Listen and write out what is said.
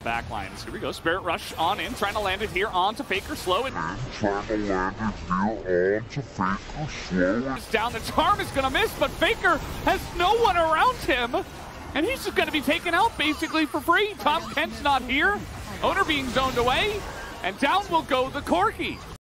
Backlines. Here we go. Spirit Rush on in, trying to land it here onto Faker. Slow it. Trying to land it here onto Faker. Slow it. It's down. The charm is going to miss, but Faker has no one around him. And he's just going to be taken out basically for free. Tom Kent's not here. Owner being zoned away. And down will go the Corki.